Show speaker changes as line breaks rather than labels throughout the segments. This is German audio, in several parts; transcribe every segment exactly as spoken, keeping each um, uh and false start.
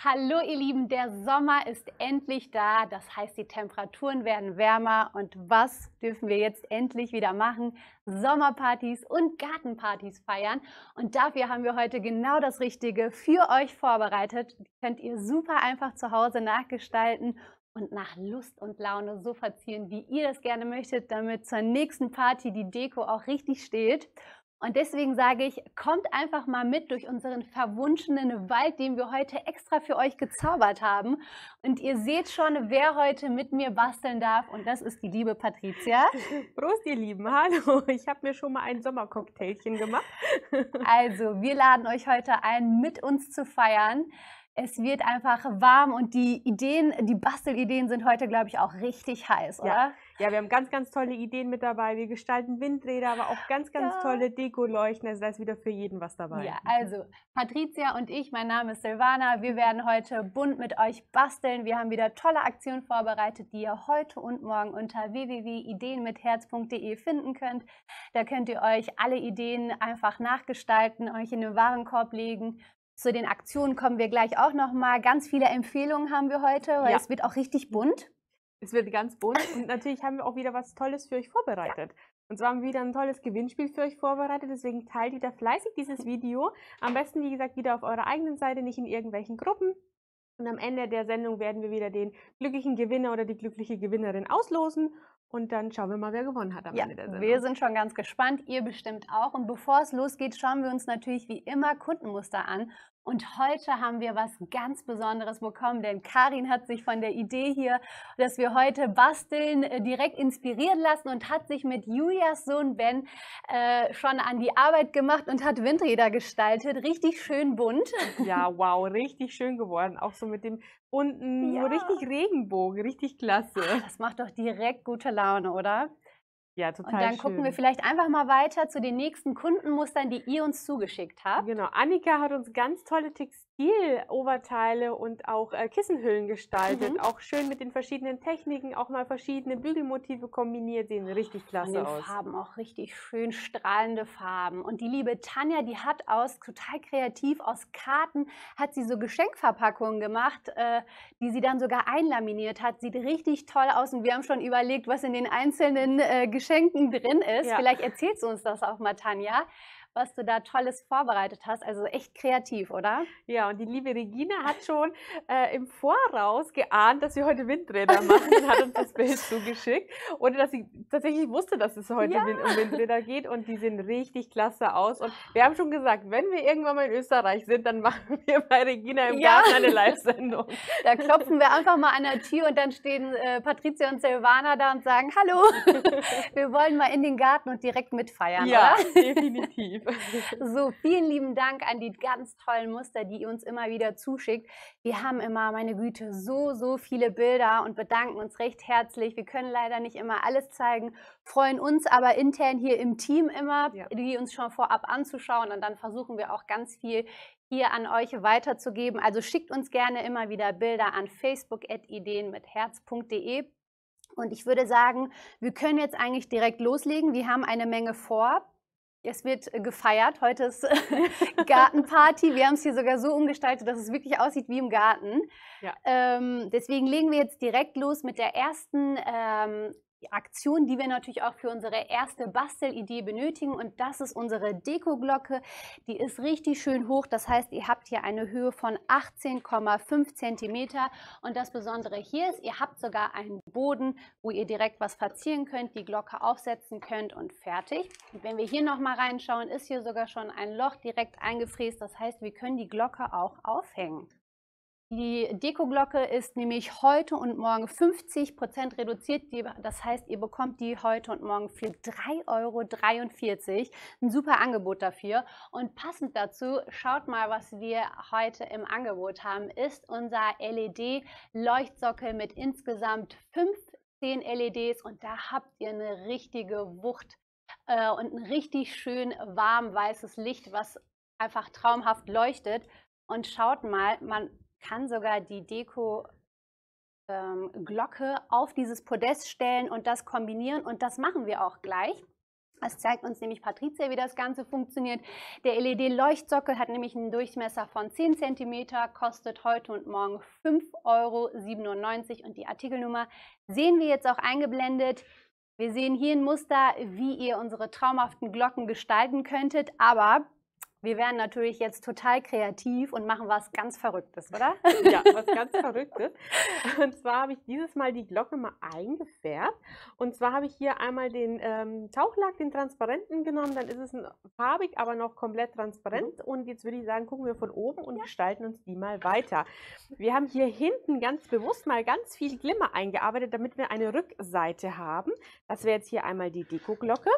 Hallo ihr Lieben, der Sommer ist endlich da. Das heißt, die Temperaturen werden wärmer. Und was dürfen wir jetzt endlich wieder machen? Sommerpartys und Gartenpartys feiern. Und dafür haben wir heute genau das Richtige für euch vorbereitet. Die könnt ihr super einfach zu Hause nachgestalten und nach Lust und Laune so verzieren, wie ihr das gerne möchtet, damit zur nächsten Party die Deko auch richtig steht. Und deswegen sage ich, kommt einfach mal mit durch unseren verwunschenen Wald, den wir heute extra für euch gezaubert haben. Und ihr seht schon, wer heute mit mir basteln darf. Und das ist die liebe Patricia.
Prost, ihr Lieben. Hallo. Ich habe mir schon mal ein Sommercocktailchen gemacht.
Also, wir laden euch heute ein, mit uns zu feiern. Es wird einfach warm und die Ideen, die Bastelideen sind heute, glaube ich, auch richtig heiß, oder?
Ja. ja, wir haben ganz, ganz tolle Ideen mit dabei. Wir gestalten Windräder, aber auch ganz, ganz
Ja.
tolle Deko-Leuchten. Also da ist wieder für jeden was dabei.
Ja, also Patricia und ich, mein Name ist Silvana, wir werden heute bunt mit euch basteln. Wir haben wieder tolle Aktionen vorbereitet, die ihr heute und morgen unter w w w punkt ideen mit herz punkt de finden könnt. Da könnt ihr euch alle Ideen einfach nachgestalten, euch in den Warenkorb legen. Zu den Aktionen kommen wir gleich auch noch mal. Ganz viele Empfehlungen haben wir heute, weil
Ja.
es wird auch richtig bunt.
Es wird ganz bunt und natürlich haben wir auch wieder was Tolles für euch vorbereitet. Ja. Und zwar haben wir wieder ein tolles Gewinnspiel für euch vorbereitet, deswegen teilt wieder fleißig dieses Video. Am besten, wie gesagt, wieder auf eurer eigenen Seite, nicht in irgendwelchen Gruppen. Und am Ende der Sendung werden wir wieder den glücklichen Gewinner oder die glückliche Gewinnerin auslosen. Und dann schauen wir mal, wer gewonnen hat am
Ja,
Ende der Sendung.
wir sind schon ganz gespannt, ihr bestimmt auch. Und bevor es losgeht, schauen wir uns natürlich wie immer Kundenmuster an. Und heute haben wir was ganz Besonderes bekommen, denn Karin hat sich von der Idee hier, dass wir heute basteln, direkt inspirieren lassen und hat sich mit Julias Sohn Ben äh, schon an die Arbeit gemacht und hat Windräder gestaltet. Richtig schön bunt.
Ja, wow, richtig schön geworden. Auch so mit dem bunten,
Ja.
so richtig Regenbogen, richtig klasse.
Das macht doch direkt gute Laune, oder?
Ja, total
Und dann
schön.
gucken wir vielleicht einfach mal weiter zu den nächsten Kundenmustern, die ihr uns zugeschickt habt.
Genau, Annika hat uns ganz tolle Textiloberteile und auch äh, Kissenhüllen gestaltet.
Mhm.
Auch schön mit den verschiedenen Techniken, auch mal verschiedene Bügelmotive kombiniert. Sehen richtig
Von
klasse
den
aus.
Farben auch richtig schön strahlende Farben. Und die liebe Tanja, die hat aus, total kreativ, aus Karten, hat sie so Geschenkverpackungen gemacht, äh, die sie dann sogar einlaminiert hat. Sieht richtig toll aus und wir haben schon überlegt, was in den einzelnen äh, Geschenken drin ist.
Ja.
Vielleicht erzählst du uns das auch mal, Tanja, was du da Tolles vorbereitet hast. Also echt kreativ, oder?
Ja, und die liebe Regina hat schon äh, im Voraus geahnt, dass wir heute Windräder machen und hat uns das Bild zugeschickt. Oder dass sie tatsächlich wusste, dass es heute
Ja.
Wind um Windräder geht. Und die sehen richtig klasse aus. Und wir haben schon gesagt, wenn wir irgendwann mal in Österreich sind, dann machen wir bei Regina im
Ja.
Garten eine Live-Sendung.
Da klopfen wir einfach mal an der Tür und dann stehen äh, Patricia und Silvana da und sagen, hallo, wir wollen mal in den Garten und direkt mitfeiern,
Ja,
oder?
definitiv.
So, vielen lieben Dank an die ganz tollen Muster, die ihr uns immer wieder zuschickt. Wir haben immer, meine Güte, so, so viele Bilder und bedanken uns recht herzlich. Wir können leider nicht immer alles zeigen, freuen uns aber intern hier im Team immer,
Ja.
die uns schon vorab anzuschauen und dann versuchen wir auch ganz viel hier an euch weiterzugeben. Also schickt uns gerne immer wieder Bilder an facebook at ideen mit herz punkt de. Und ich würde sagen, wir können jetzt eigentlich direkt loslegen. Wir haben eine Menge vor. Es wird gefeiert. Heute ist Gartenparty. Wir haben es hier sogar so umgestaltet, dass es wirklich aussieht wie im Garten.
Ja.
Ähm, deswegen legen wir jetzt direkt los mit der ersten ähm, Aktion, die wir natürlich auch für unsere erste Bastelidee benötigen. Und das ist unsere Dekoglocke. Die ist richtig schön hoch. Das heißt, ihr habt hier eine Höhe von achtzehn Komma fünf Zentimeter. Und das Besondere hier ist, ihr habt sogar einen Boden, wo ihr direkt was verzieren könnt, die Glocke aufsetzen könnt und fertig. Und wenn wir hier nochmal reinschauen, ist hier sogar schon ein Loch direkt eingefräst. Das heißt, wir können die Glocke auch aufhängen. Die Dekoglocke ist nämlich heute und morgen fünfzig Prozent reduziert. Das heißt, ihr bekommt die heute und morgen für drei Euro dreiundvierzig. Ein super Angebot dafür. Und passend dazu, schaut mal, was wir heute im Angebot haben, ist unser L E D-Leuchtsockel mit insgesamt fünfzehn L E Ds. Und da habt ihr eine richtige Wucht äh, und ein richtig schön warm weißes Licht, was einfach traumhaft leuchtet. Und schaut mal, man kann sogar die Deko ähm, Glocke auf dieses Podest stellen und das kombinieren und das machen wir auch gleich. Das zeigt uns nämlich Patricia, wie das Ganze funktioniert. Der L E D-Leuchtsockel hat nämlich einen Durchmesser von zehn Zentimeter, kostet heute und morgen fünf Euro siebenundneunzig und die Artikelnummer sehen wir jetzt auch eingeblendet. Wir sehen hier ein Muster, wie ihr unsere traumhaften Glocken gestalten könntet, aber wir werden natürlich jetzt total kreativ und machen was ganz Verrücktes, oder?
Ja, was ganz Verrücktes. Und zwar habe ich dieses Mal die Glocke mal eingefärbt. Und zwar habe ich hier einmal den ähm, Tauchlack, den transparenten genommen. Dann ist es ein, farbig, aber noch komplett transparent. Und jetzt würde ich sagen, gucken wir von oben und ja. gestalten uns die mal weiter. Wir haben hier hinten ganz bewusst mal ganz viel Glimmer eingearbeitet, damit wir eine Rückseite haben. Das wäre jetzt hier einmal die Dekoglocke.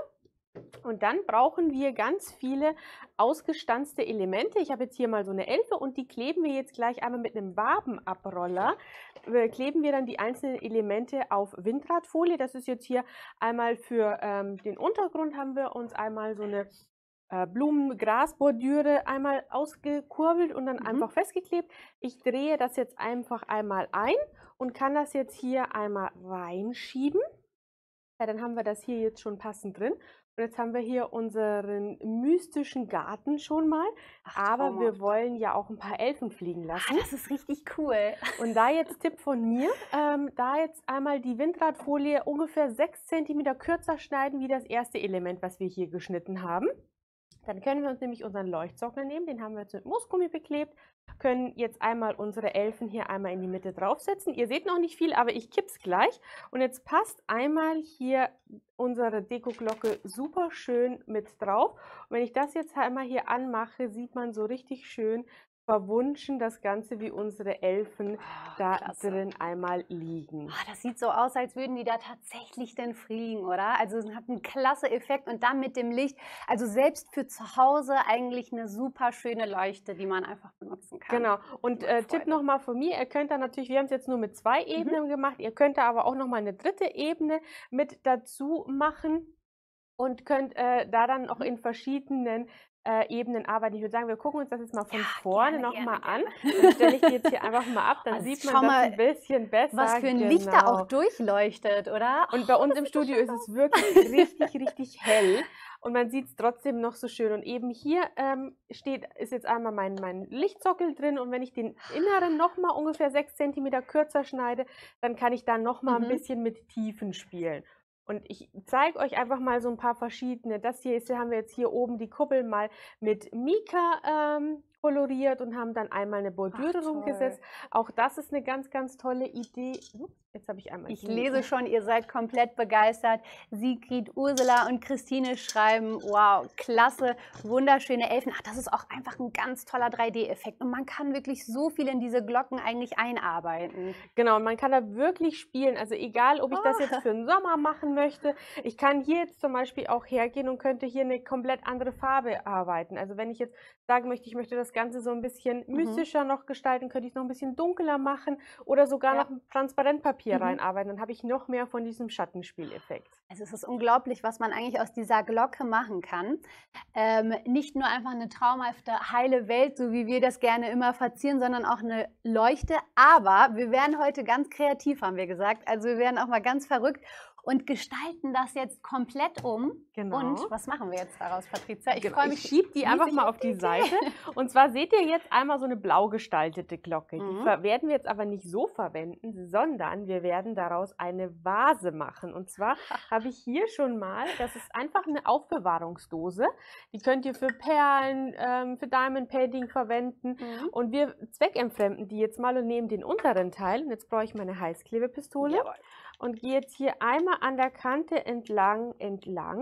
Und dann brauchen wir ganz viele ausgestanzte Elemente. Ich habe jetzt hier mal so eine Elfe und die kleben wir jetzt gleich einmal mit einem Wabenabroller. Äh, kleben wir dann die einzelnen Elemente auf Windradfolie. Das ist jetzt hier einmal für ähm, den Untergrund, haben wir uns einmal so eine äh, Blumen-Gras-Bordüre einmal ausgekurbelt und dann mhm. einfach festgeklebt. Ich drehe das jetzt einfach einmal ein und kann das jetzt hier einmal reinschieben. Ja, dann haben wir das hier jetzt schon passend drin. Und jetzt haben wir hier unseren mystischen Garten schon mal. Ach, aber wir wollen ja auch ein paar Elfen fliegen lassen.
Ah, das ist richtig cool.
Und da jetzt Tipp von mir, ähm, da jetzt einmal die Windradfolie ungefähr sechs Zentimeter kürzer schneiden wie das erste Element, was wir hier geschnitten haben. Dann können wir uns nämlich unseren Leuchtsockel nehmen, den haben wir jetzt mit Moosgummi beklebt, können jetzt einmal unsere Elfen hier einmal in die Mitte draufsetzen. Ihr seht noch nicht viel, aber ich kipp's gleich. Und jetzt passt einmal hier unsere Dekoglocke super schön mit drauf. Und wenn ich das jetzt einmal hier anmache, sieht man so richtig schön verwunschen das Ganze, wie unsere Elfen oh, da klasse. drin einmal liegen.
Oh, das sieht so aus, als würden die da tatsächlich denn fliegen, oder? Also es hat einen klasse Effekt und dann mit dem Licht, also selbst für zu Hause eigentlich eine super schöne Leuchte, die man einfach benutzen kann.
Genau. Und äh, Tipp nochmal von mir, ihr könnt da natürlich, wir haben es jetzt nur mit zwei Ebenen mhm. gemacht, ihr könnt da aber auch nochmal eine dritte Ebene mit dazu machen und könnt äh, da dann auch in verschiedenen Äh, Ebenen arbeiten. Ich würde sagen, wir gucken uns das jetzt mal von ja, vorne nochmal an. Dann stelle ich die jetzt hier einfach mal ab, dann also sieht man das ein bisschen besser.
Was für ein genau. Licht da auch durchleuchtet, oder?
Und bei uns im Studio ist es wirklich richtig, richtig hell. Und man sieht es trotzdem noch so schön. Und eben hier ähm, steht, ist jetzt einmal mein, mein Lichtsockel drin. Und wenn ich den inneren nochmal ungefähr sechs Zentimeter kürzer schneide, dann kann ich da nochmal mhm. ein bisschen mit Tiefen spielen. Und ich zeige euch einfach mal so ein paar verschiedene. Das hier ist, haben wir jetzt hier oben die Kuppel mal mit Mika ähm, koloriert und haben dann einmal eine Bordüre rumgesetzt. Auch das ist eine ganz, ganz tolle Idee. Jetzt habe ich einmal.
Ich lese schon, ihr seid komplett begeistert. Sigrid, Ursula und Christine schreiben, wow, klasse, wunderschöne Elfen. Ach, das ist auch einfach ein ganz toller drei D-Effekt. Und man kann wirklich so viel in diese Glocken eigentlich einarbeiten.
Genau, und man kann da wirklich spielen. Also egal, ob ich das jetzt für den Sommer machen möchte. Ich kann hier jetzt zum Beispiel auch hergehen und könnte hier eine komplett andere Farbe arbeiten. Also wenn ich jetzt sagen möchte, ich möchte das Ganze so ein bisschen mhm. mystischer noch gestalten, könnte ich es noch ein bisschen dunkler machen oder sogar ja. noch ein Transparentpapier mhm. reinarbeiten. Dann habe ich noch mehr von diesem Schattenspieleffekt.
Also es ist unglaublich, was man eigentlich aus dieser Glocke machen kann. Ähm, nicht nur einfach eine traumhafte, heile Welt, so wie wir das gerne immer verzieren, sondern auch eine Leuchte. Aber wir werden heute ganz kreativ, haben wir gesagt. Also wir werden auch mal ganz verrückt und gestalten das jetzt komplett um.
Genau.
Und was machen wir jetzt daraus, Patricia?
Ich genau. freue mich. Ich schiebe die einfach mal auf die Seite. Und zwar seht ihr jetzt einmal so eine blau gestaltete Glocke. Mhm. Die werden wir jetzt aber nicht so verwenden, sondern wir werden daraus eine Vase machen. Und zwar habe ich hier schon mal, das ist einfach eine Aufbewahrungsdose. Die könnt ihr für Perlen, ähm, für Diamond Painting verwenden. Mhm. Und wir zweckentfremden die jetzt mal und nehmen den unteren Teil. Und jetzt brauche ich meine Heißklebepistole. Jawohl. Und gehe jetzt hier einmal an der Kante entlang, entlang.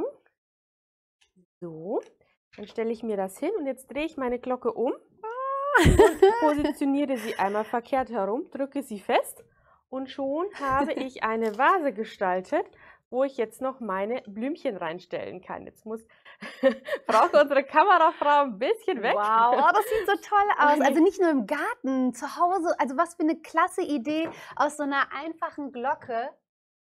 So, dann stelle ich mir das hin und jetzt drehe ich meine Glocke um und positioniere sie einmal verkehrt herum, drücke sie fest und schon habe ich eine Vase gestaltet, wo ich jetzt noch meine Blümchen reinstellen kann. Jetzt muss braucht unsere Kamerafrau ein bisschen weg.
Wow, oh, das sieht so toll aus. Also nicht nur im Garten, zu Hause. Also was für eine klasse Idee aus so einer einfachen Glocke.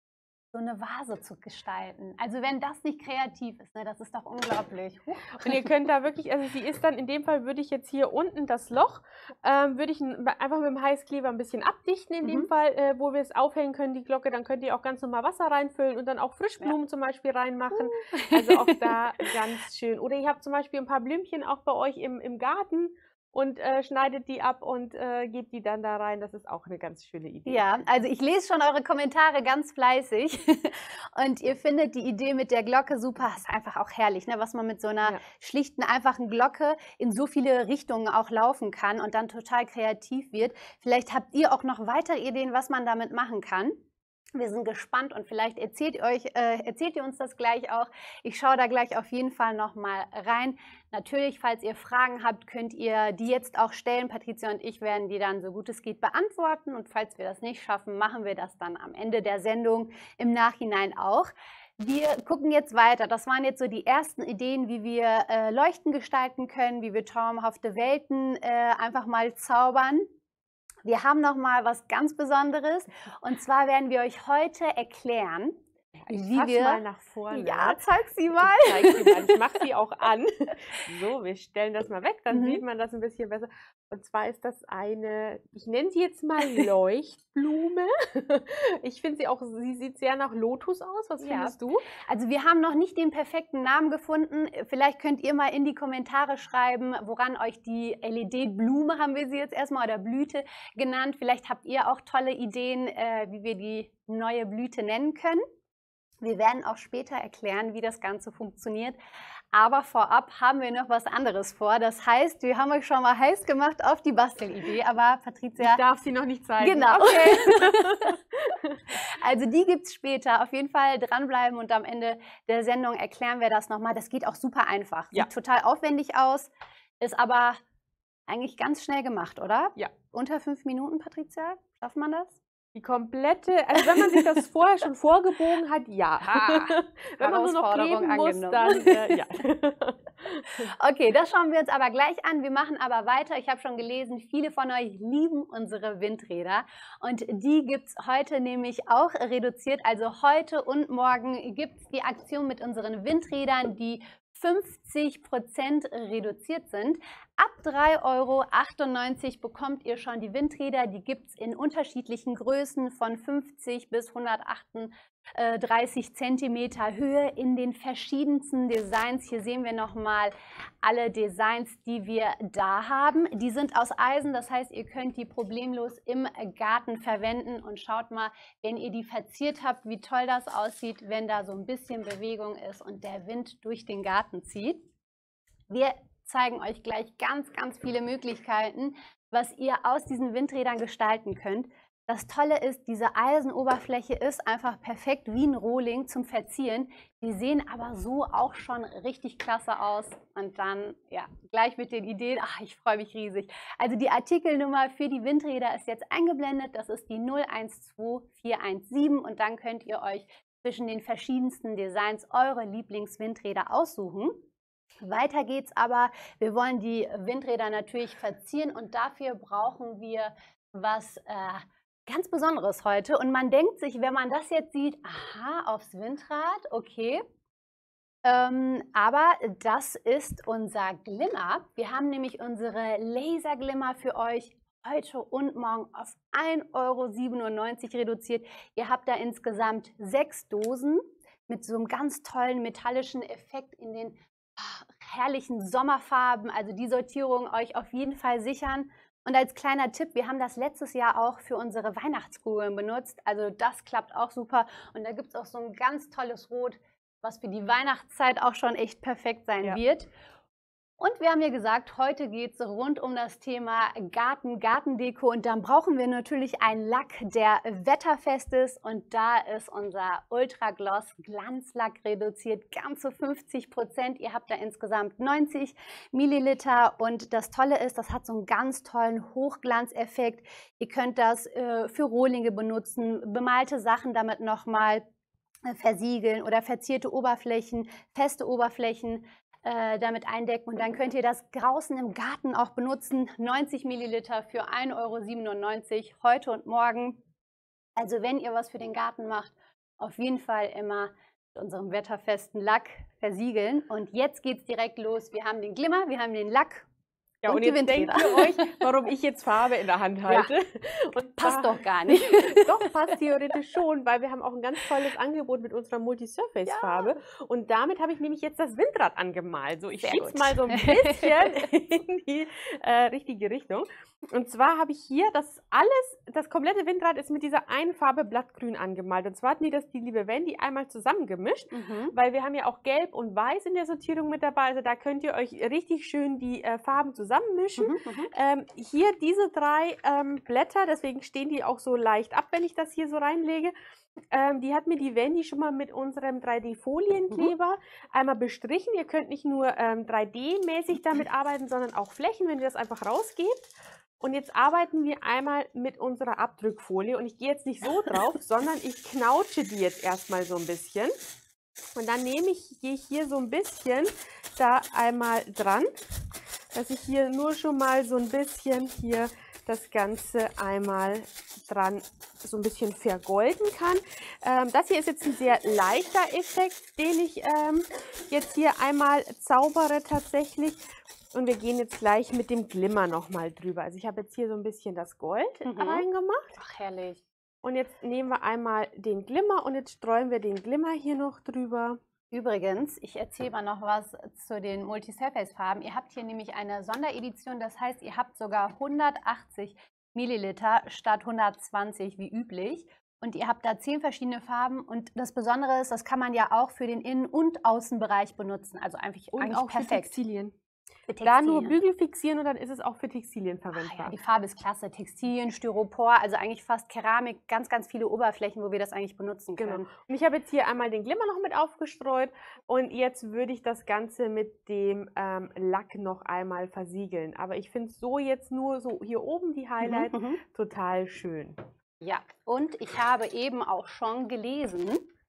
so eine Vase zu gestalten. Also wenn das nicht kreativ ist, ne, das ist doch unglaublich. Huch.
Und ihr könnt da wirklich, also sie ist dann, in dem Fall würde ich jetzt hier unten das Loch, ähm, würde ich einfach mit dem Heißkleber ein bisschen abdichten, in mhm. dem Fall, äh, wo wir es aufhängen können, die Glocke. Dann könnt ihr auch ganz normal Wasser reinfüllen und dann auch Frischblumen ja. zum Beispiel reinmachen. Uh. Also auch da ganz schön. Oder ihr habt zum Beispiel ein paar Blümchen auch bei euch im, im Garten und äh, schneidet die ab und äh, gebt die dann da rein. Das ist auch eine ganz schöne Idee.
Ja, also ich lese schon eure Kommentare ganz fleißig und ihr findet die Idee mit der Glocke super. Ist einfach auch herrlich, ne? Was man mit so einer ja. schlichten, einfachen Glocke in so viele Richtungen auch laufen kann und dann total kreativ wird. Vielleicht habt ihr auch noch weitere Ideen, was man damit machen kann. Wir sind gespannt und vielleicht erzählt ihr, euch, äh, erzählt ihr uns das gleich auch. Ich schaue da gleich auf jeden Fall noch mal rein. Natürlich, falls ihr Fragen habt, könnt ihr die jetzt auch stellen. Patricia und ich werden die dann so gut es geht beantworten. Und falls wir das nicht schaffen, machen wir das dann am Ende der Sendung im Nachhinein auch. Wir gucken jetzt weiter. Das waren jetzt so die ersten Ideen, wie wir äh, Leuchten gestalten können, wie wir traumhafte Welten äh, einfach mal zaubern. Wir haben noch mal was ganz Besonderes und zwar werden wir euch heute erklären,
ich
wie wir
mal nach vorne.
Ja, zeig sie mal.
Ich, zeig sie mal. Ich mache sie auch an. So, wir stellen das mal weg, dann mhm. sieht man das ein bisschen besser. Und zwar ist das eine, ich nenne sie jetzt mal Leuchtblume. Ich finde sie auch, sie sieht sehr nach Lotus aus. Was ja. findest du?
Also wir haben noch nicht den perfekten Namen gefunden. Vielleicht könnt ihr mal in die Kommentare schreiben, woran euch die L E D-Blume, haben wir sie jetzt erstmal, oder Blüte genannt. Vielleicht habt ihr auch tolle Ideen, äh, wie wir die neue Blüte nennen können. Wir werden auch später erklären, wie das Ganze funktioniert. Aber vorab haben wir noch was anderes vor. Das heißt, wir haben euch schon mal heiß gemacht auf die Bastelidee. Aber Patricia...
Ich darf sie noch nicht zeigen.
Genau. Okay. Also die gibt es später. Auf jeden Fall dranbleiben und am Ende der Sendung erklären wir das nochmal. Das geht auch super einfach. Sieht ja. total aufwendig aus, ist aber eigentlich ganz schnell gemacht, oder?
Ja.
Unter fünf Minuten, Patricia? Schafft man das?
Die komplette, also wenn man sich das vorher schon vorgebogen hat, ja. Ah, wenn man nur noch kleben muss, dann äh, ja.
Okay, das schauen wir uns aber gleich an. Wir machen aber weiter. Ich habe schon gelesen, viele von euch lieben unsere Windräder und die gibt es heute nämlich auch reduziert. Also heute und morgen gibt es die Aktion mit unseren Windrädern, die fünfzig Prozent reduziert sind. Ab drei Euro achtundneunzig bekommt ihr schon die Windräder. Die gibt es in unterschiedlichen Größen von fünfzig bis hundertachtunddreißig Zentimeter Höhe in den verschiedensten Designs. Hier sehen wir nochmal alle Designs, die wir da haben. Die sind aus Eisen, das heißt, ihr könnt die problemlos im Garten verwenden. Und schaut mal, wenn ihr die verziert habt, wie toll das aussieht, wenn da so ein bisschen Bewegung ist und der Wind durch den Garten zieht. Wir zeigen euch gleich ganz, ganz viele Möglichkeiten, was ihr aus diesen Windrädern gestalten könnt. Das Tolle ist, diese Eisenoberfläche ist einfach perfekt wie ein Rohling zum Verzieren. Die sehen aber so auch schon richtig klasse aus. Und dann, ja, gleich mit den Ideen. Ach, ich freue mich riesig. Also die Artikelnummer für die Windräder ist jetzt eingeblendet. Das ist die null eins zwei vier eins sieben. Und dann könnt ihr euch zwischen den verschiedensten Designs eure Lieblingswindräder aussuchen. Weiter geht's aber. Wir wollen die Windräder natürlich verzieren und dafür brauchen wir was äh, ganz Besonderes heute. Und man denkt sich, wenn man das jetzt sieht, aha, aufs Windrad, okay. Ähm, aber das ist unser Glimmer. Wir haben nämlich unsere Laserglimmer für euch heute und morgen auf ein Euro siebenundneunzig reduziert. Ihr habt da insgesamt sechs Dosen mit so einem ganz tollen metallischen Effekt in den herrlichen Sommerfarben, also die Sortierung euch auf jeden Fall sichern. Und als kleiner Tipp, wir haben das letztes Jahr auch für unsere Weihnachtskugeln benutzt, also das klappt auch super. Und da gibt es auch so ein ganz tolles Rot, was für die Weihnachtszeit auch schon echt perfekt sein ja. wird. Und wir haben ja gesagt, heute geht es rund um das Thema Garten, Gartendeko und dann brauchen wir natürlich einen Lack, der wetterfest ist und da ist unser Ultra Gloss Glanzlack reduziert, ganze fünfzig Prozent. Ihr habt da insgesamt neunzig Milliliter und das Tolle ist, das hat so einen ganz tollen Hochglanzeffekt. Ihr könnt das äh, für Rohlinge benutzen, bemalte Sachen damit nochmal äh, versiegeln oder verzierte Oberflächen, feste Oberflächen damit eindecken und dann könnt ihr das draußen im Garten auch benutzen. neunzig Milliliter für ein Euro siebenundneunzig heute und morgen. Also wenn ihr was für den Garten macht auf jeden Fall immer mit unserem wetterfesten Lack versiegeln. Und jetzt geht es direkt los. Wir haben den Glimmer, wir haben den Lack.
Ja, und,
und
jetzt denkt ihr euch, warum ich jetzt Farbe in der Hand halte.
Ja.
Und
passt doch gar nicht.
Doch, passt theoretisch schon, weil wir haben auch ein ganz tolles Angebot mit unserer Multi-Surface-Farbe. Ja. Und damit habe ich nämlich jetzt das Windrad angemalt. So, ich schiebe es mal so ein bisschen in die äh, richtige Richtung. Und zwar habe ich hier das alles, das komplette Windrad ist mit dieser einen Farbe Blattgrün angemalt. Und zwar hat mir das die liebe Wendy einmal zusammengemischt, mhm. weil wir haben ja auch Gelb und Weiß in der Sortierung mit dabei. Also da könnt ihr euch richtig schön die äh, Farben zusammenmischen. Mhm, ähm, hier diese drei ähm, Blätter, deswegen stehen die auch so leicht ab, wenn ich das hier so reinlege. Ähm, die hat mir die Wendy schon mal mit unserem drei D-Folienkleber mhm. einmal bestrichen. Ihr könnt nicht nur ähm, drei D-mäßig damit arbeiten, sondern auch Flächen, wenn ihr das einfach rausgebt. Und jetzt arbeiten wir einmal mit unserer Abdrückfolie und ich gehe jetzt nicht so drauf, sondern ich knautsche die jetzt erstmal so ein bisschen. Und dann nehme ich hier so ein bisschen da einmal dran, dass ich hier nur schon mal so ein bisschen hier das Ganze einmal dran so ein bisschen vergolden kann. Ähm, das hier ist jetzt ein sehr leichter Effekt, den ich ähm, jetzt hier einmal zaubere tatsächlich. Und wir gehen jetzt gleich mit dem Glimmer nochmal drüber. Also ich habe jetzt hier so ein bisschen das Gold mhm. reingemacht.
Ach, herrlich.
Und jetzt nehmen wir einmal den Glimmer und jetzt streuen wir den Glimmer hier noch drüber.
Übrigens, ich erzähle mal noch was zu den Multi-Surface-Farben. Ihr habt hier nämlich eine Sonderedition, das heißt, ihr habt sogar hundertachtzig Milliliter statt hundertzwanzig wie üblich. Und ihr habt da zehn verschiedene Farben und das Besondere ist, das kann man ja auch für den Innen- und Außenbereich benutzen. Also eigentlich,
und
eigentlich
auch
perfekt.
Für Textilien. Da nur Bügel fixieren und dann ist es auch für Textilien verwendbar.
Ach ja, die Farbe ist klasse. Textilien, Styropor, also eigentlich fast Keramik, ganz, ganz viele Oberflächen, wo wir das eigentlich benutzen können.
Genau. Und ich habe jetzt hier einmal den Glimmer noch mit aufgestreut und jetzt würde ich das Ganze mit dem ähm, Lack noch einmal versiegeln. Aber ich finde es so jetzt nur so hier oben die Highlights mhm, total schön.
Ja, und ich habe eben auch schon gelesen,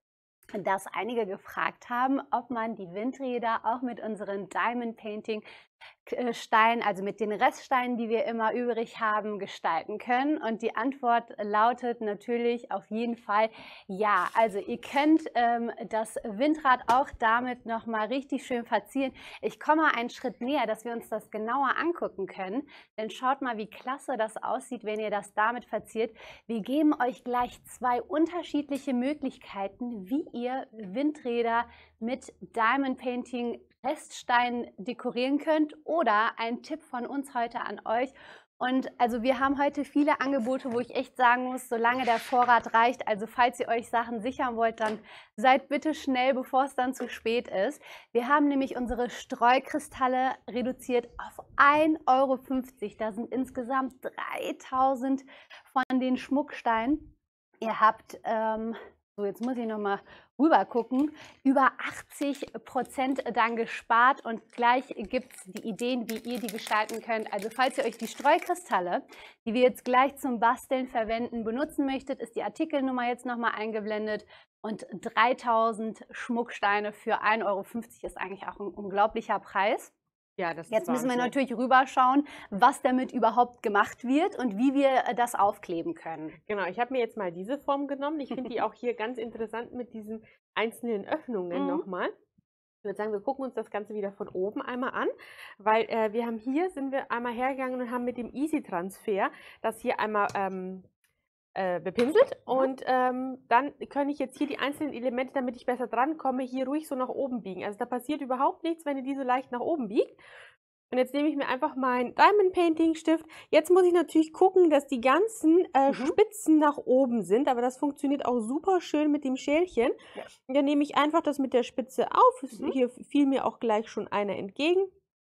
dass einige gefragt haben, ob man die Windräder auch mit unseren Diamond Painting Steinen, also mit den Reststeinen, die wir immer übrig haben, gestalten können. Und die Antwort lautet natürlich auf jeden Fall ja. Also ihr könnt ähm, das Windrad auch damit nochmal richtig schön verzieren. Ich komme einen Schritt näher, dass wir uns das genauer angucken können. Denn schaut mal, wie klasse das aussieht, wenn ihr das damit verziert. Wir geben euch gleich zwei unterschiedliche Möglichkeiten, wie ihr Windräder mit Diamond Painting Reststeinen dekorieren könnt oder ein Tipp von uns heute an euch. Und also wir haben heute viele Angebote, wo ich echt sagen muss, solange der Vorrat reicht, also falls ihr euch Sachen sichern wollt, dann seid bitte schnell, bevor es dann zu spät ist. Wir haben nämlich unsere Streukristalle reduziert auf ein Euro fünfzig. Da sind insgesamt dreitausend von den Schmucksteinen. Ihr habt... Ähm, So, jetzt muss ich noch mal rüber gucken. Über achtzig Prozent dann gespart und gleich gibt es die Ideen, wie ihr die gestalten könnt. Also falls ihr euch die Streukristalle, die wir jetzt gleich zum Basteln verwenden, benutzen möchtet, ist die Artikelnummer jetzt noch mal eingeblendet. Und dreitausend Schmucksteine für ein Euro fünfzig ist eigentlich auch ein unglaublicher Preis.
Ja, das ist
Jetzt müssen wir
Wahnsinn.
natürlich rüberschauen, was damit überhaupt gemacht wird und wie wir das aufkleben können.
Genau, ich habe mir jetzt mal diese Form genommen. Ich finde die auch hier ganz interessant mit diesen einzelnen Öffnungen mhm. nochmal. Ich würde sagen, wir gucken uns das Ganze wieder von oben einmal an, weil äh, wir haben hier, sind wir einmal hergegangen und haben mit dem Easy Transfer das hier einmal ähm, äh, bepinselt und ähm, dann kann ich jetzt hier die einzelnen Elemente, damit ich besser drankomme, hier ruhig so nach oben biegen. Also da passiert überhaupt nichts, wenn ihr die so leicht nach oben biegt. Und jetzt nehme ich mir einfach meinen Diamond Painting Stift. Jetzt muss ich natürlich gucken, dass die ganzen äh, mhm. Spitzen nach oben sind, aber das funktioniert auch super schön mit dem Schälchen. Ja. Und dann nehme ich einfach das mit der Spitze auf. Mhm. Hier fiel mir auch gleich schon einer entgegen.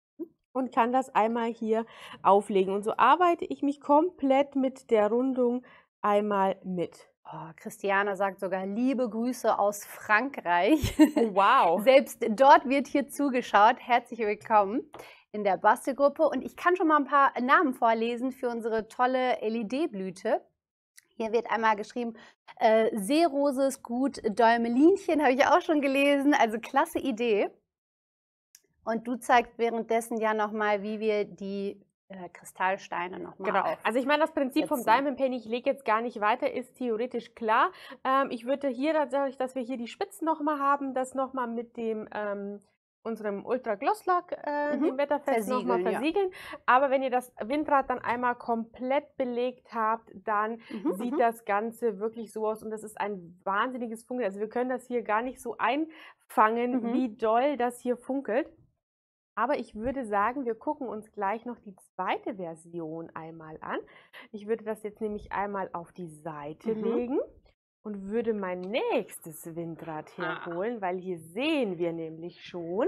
Und kann das einmal hier auflegen. Und so arbeite ich mich komplett mit der Rundung einmal mit.
Oh, Christiane sagt sogar liebe Grüße aus Frankreich.
Oh, wow.
Selbst dort wird hier zugeschaut. Herzlich willkommen in der Bastelgruppe. Und ich kann schon mal ein paar Namen vorlesen für unsere tolle L E D-Blüte. Hier wird einmal geschrieben, äh, Seerose ist gut, Däumelinchen habe ich auch schon gelesen. Also klasse Idee. Und du zeigst währenddessen ja nochmal, wie wir die äh, Kristallsteine nochmal
Genau.
auf.
Also ich meine, das Prinzip vom
setzen.
Diamond Painting, ich lege jetzt gar nicht weiter, ist theoretisch klar. Ähm, ich würde hier, dadurch, dass wir hier die Spitzen nochmal haben, das nochmal mit dem ähm, unserem Ultra Gloss Lack, äh,
Mhm.
dem Wetterfest nochmal
Versiegeln, ja.
versiegeln. Aber wenn ihr das Windrad dann einmal komplett belegt habt, dann
Mhm,
sieht
mhm.
das Ganze wirklich so aus und das ist ein wahnsinniges Funkeln. Also wir können das hier gar nicht so einfangen,
Mhm.
wie doll das hier funkelt. Aber ich würde sagen, wir gucken uns gleich noch die zweite Version einmal an. Ich würde das jetzt nämlich einmal auf die Seite
Mhm.
legen und würde mein nächstes Windrad
Ah.
herholen, weil hier sehen wir nämlich schon,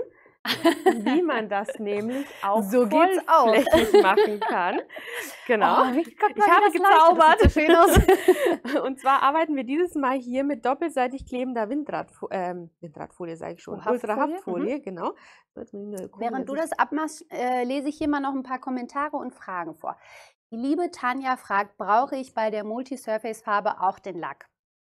wie man das nämlich auch
So geht's auch.
vollflächig machen kann. Genau.
Oh, wie, guck mal,
Ich habe
wie das leuchtet. Das
gezaubert.
sieht so schön aus.
Und zwar arbeiten wir dieses Mal hier mit doppelseitig klebender Windradfolie, ähm, Windradfolie sage ich schon,
Oh, Haftfolie,
Ultrahaftfolie, genau. So, jetzt muss ich nur gucken,
Während du
dass ich-
das abmachst, äh, lese ich hier mal noch ein paar Kommentare und Fragen vor. Die liebe Tanja fragt, brauche ich bei der Multi-Surface-Farbe auch den Lack?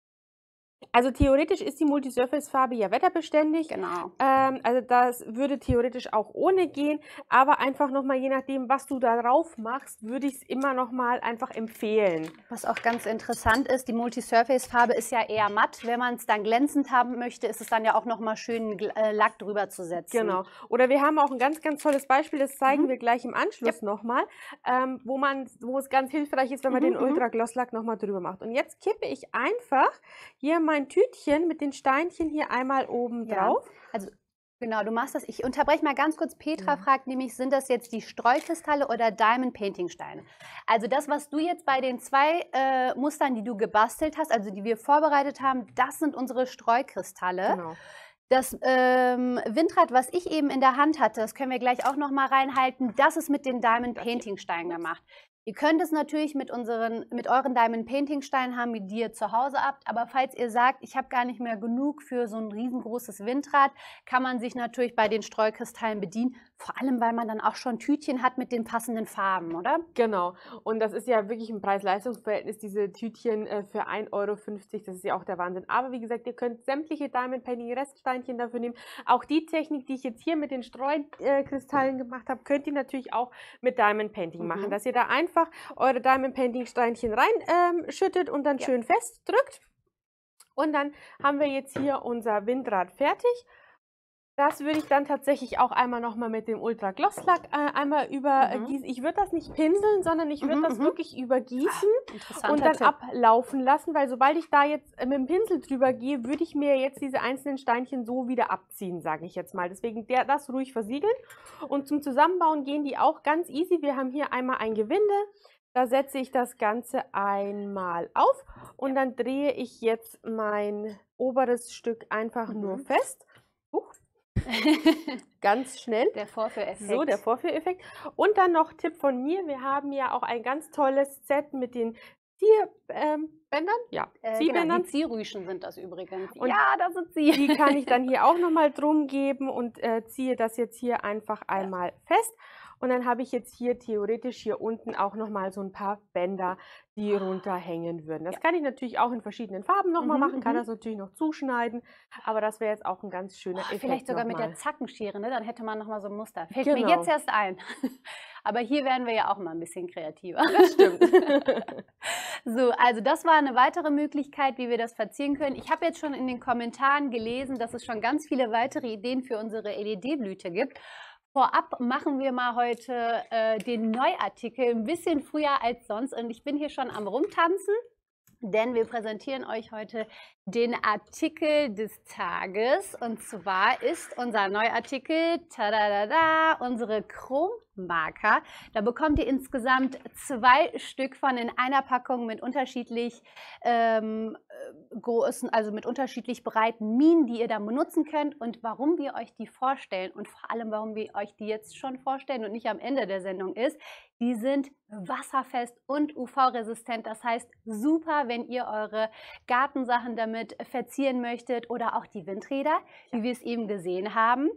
Also theoretisch ist die Multisurface-Farbe ja wetterbeständig.
Genau.
Ähm, also das würde theoretisch auch ohne gehen, aber einfach nochmal, je nachdem, was du da drauf machst, würde ich es immer nochmal einfach empfehlen.
Was auch ganz interessant ist, die Multi-Surface-Farbe ist ja eher matt. Wenn man es dann glänzend haben möchte, ist es dann ja auch nochmal schön äh, Lack drüber zu setzen.
Genau. Oder wir haben auch ein ganz, ganz tolles Beispiel, das zeigen
Mhm.
wir gleich im Anschluss
Yep.
nochmal, ähm, wo man, wo es ganz hilfreich ist, wenn man
Mhm,
den
mhm.
Ultra Gloss Lack nochmal drüber macht. Und jetzt kippe ich einfach hier mein Tütchen mit den Steinchen hier einmal oben
Ja.
drauf.
Also genau, du machst das. Ich unterbreche mal ganz kurz. Petra
Ja.
fragt nämlich, sind das jetzt die Streukristalle oder Diamond Painting Steine? Also das, was du jetzt bei den zwei äh, Mustern, die du gebastelt hast, also die wir vorbereitet haben, das sind unsere Streukristalle.
Genau.
Das ähm, Windrad, was ich eben in der Hand hatte, das können wir gleich auch noch mal reinhalten, das ist mit den Diamond
Das hier.
Painting Steinen gemacht. Ihr könnt es natürlich mit, unseren, mit euren Diamond Painting Steinen haben, die ihr zu Hause habt, aber falls ihr sagt, ich habe gar nicht mehr genug für so ein riesengroßes Windrad, kann man sich natürlich bei den Streukristallen bedienen, vor allem, weil man dann auch schon Tütchen hat mit den passenden Farben, oder?
Genau. Und das ist ja wirklich ein Preis-Leistungs-Verhältnis, diese Tütchen äh, für ein Euro fünfzig, das ist ja auch der Wahnsinn. Aber wie gesagt, ihr könnt sämtliche Diamond Painting Reststeinchen dafür nehmen. Auch die Technik, die ich jetzt hier mit den Streukristallen gemacht habe, könnt ihr natürlich auch mit Diamond Painting
Mhm.
machen. Dass ihr da einfach eure Diamond Painting Steinchen rein ähm, schüttet und dann
Ja.
schön festdrückt. Und dann haben wir jetzt hier unser Windrad fertig. Das würde ich dann tatsächlich auch einmal nochmal mit dem Ultra Gloss Lack äh, einmal übergießen.
Mhm.
Ich würde das nicht pinseln, sondern ich würde
Mhm,
das
mhm.
wirklich übergießen
Interessanter
und dann
Tipp.
ablaufen lassen, weil sobald ich da jetzt äh, mit dem Pinsel drüber gehe, würde ich mir jetzt diese einzelnen Steinchen so wieder abziehen, sage ich jetzt mal. Deswegen der, das ruhig versiegeln. Und zum Zusammenbauen gehen die auch ganz easy. Wir haben hier einmal ein Gewinde. Da setze ich das Ganze einmal auf und dann drehe ich jetzt mein oberes Stück einfach
Mhm.
nur fest. Huch. Ganz schnell.
Der Vorführeffekt.
So, der Vorführeffekt. Und dann noch Tipp von mir, wir haben ja auch ein ganz tolles Set mit den Zierbändern. Ähm, ja,
Äh, genau,
Ziehbändern.
die Ziehrüschen sind das übrigens.
Und
ja, das sind sie.
Die kann ich dann hier auch nochmal drum geben und äh, ziehe das jetzt hier einfach einmal fest. Und dann habe ich jetzt hier theoretisch hier unten auch nochmal so ein paar Bänder, die runterhängen würden. Das
Ja.
kann ich natürlich auch in verschiedenen Farben nochmal
Mhm,
machen, kann
mhm.
das natürlich noch zuschneiden, aber das wäre jetzt auch ein ganz schöner
Oh,
Effekt
vielleicht sogar mit
nochmal.
der Zackenschere, ne? Dann hätte man noch mal so ein Muster. Fällt mir
Genau.
jetzt erst ein. Aber hier werden wir ja auch mal ein bisschen kreativer.
Das stimmt.
So, also das war eine weitere Möglichkeit, wie wir das verzieren können. Ich habe jetzt schon in den Kommentaren gelesen, dass es schon ganz viele weitere Ideen für unsere L E D-Blüte gibt. Vorab machen wir mal heute äh, den Neuartikel ein bisschen früher als sonst und ich bin hier schon am Rumtanzen, denn wir präsentieren euch heute den Artikel des Tages und zwar ist unser Neuartikel, tadadada, unsere Chrommarker. Da bekommt ihr insgesamt zwei Stück von in einer Packung mit unterschiedlich ähm, großen, also mit unterschiedlich breiten Minen, die ihr dann benutzen könnt und warum wir euch die vorstellen und vor allem, warum wir euch die jetzt schon vorstellen und nicht am Ende der Sendung ist, die sind wasserfest und U V-resistent. Das heißt, super, wenn ihr eure Gartensachen damit verzieren möchtet oder auch die Windräder, wie wir es eben gesehen haben.